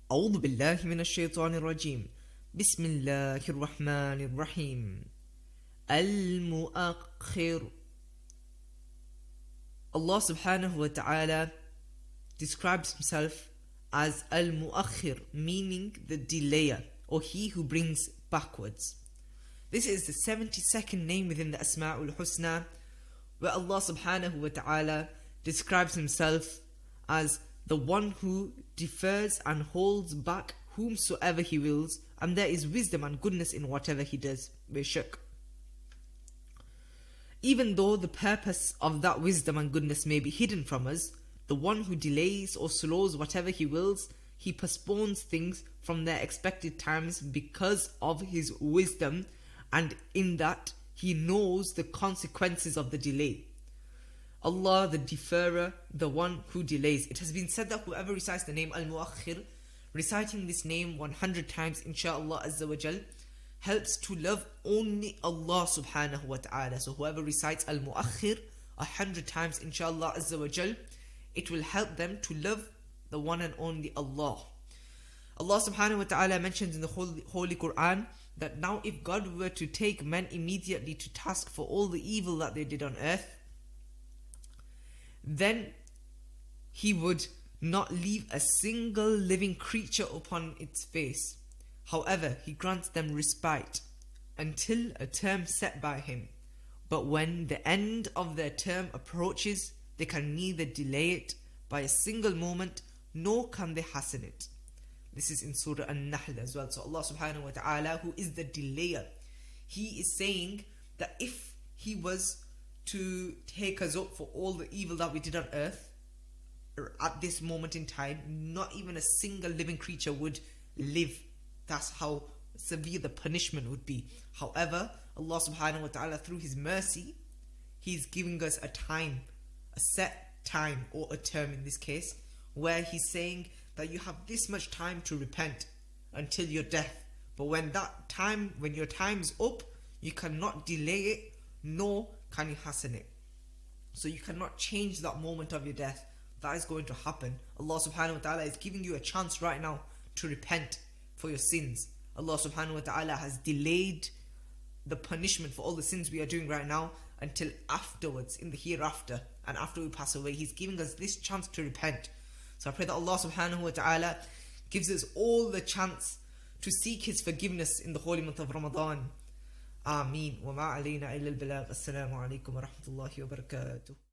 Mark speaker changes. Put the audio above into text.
Speaker 1: أعوذ بالله من الشيطان الرجيم. بسم الله الرحمن الرحيم. Al-Muakkhir. Allah subhanahu wa ta'ala describes himself as Al-Muakkhir, meaning the delayer, or he who brings backwards. This is the 72nd name within the Asma'ul Husna, where Allah subhanahu wa ta'ala describes himself as the one who defers and holds back whomsoever he wills, and there is wisdom and goodness in whatever he does. Bishak. Even though the purpose of that wisdom and goodness may be hidden from us, the one who delays or slows whatever he wills, he postpones things from their expected times because of his wisdom, and in that he knows the consequences of the delay. Allah, the deferrer, the one who delays. It has been said that whoever recites the name Al-Muakkhir, reciting this name 100 times, inshaAllah Azza wa Jal, helps to love only Allah subhanahu wa ta'ala. So whoever recites Al-Muakkhir 100 times, inshaAllah Azza wa Jal, it will help them to love the one and only Allah. Allah subhanahu wa ta'ala mentions in the Holy Quran that now if God were to take men immediately to task for all the evil that they did on earth, then He would not leave a single living creature upon its face. However, He grants them respite until a term set by Him. But when the end of their term approaches, they can neither delay it by a single moment, nor can they hasten it. This is in Surah An-Nahl as well. So Allah subhanahu wa ta'ala, who is the delayer, He is saying that if He was to take us up for all the evil that we did on earth, at this moment in time, not even a single living creature would live. That's how severe the punishment would be. However, Allah subhanahu wa ta'ala, through His mercy, He's giving us a time, a set time, or a term in this case, where He's saying that you have this much time to repent until your death. But when your time's up, you cannot delay it, nor can you hasten it. So you cannot change that moment of your death. That is going to happen. Allah subhanahu wa ta'ala is giving you a chance right now to repent for your sins. Allah subhanahu wa ta'ala has delayed the punishment for all the sins we are doing right now until afterwards, in the hereafter, and after we pass away. He's giving us this chance to repent. So I pray that Allah subhanahu wa ta'ala gives us all the chance to seek His forgiveness in the holy month of Ramadan. Ameen. Wa ma alayna illa al-balagh. Assalamu alaikum wa rahmatullahi wa barakatuh.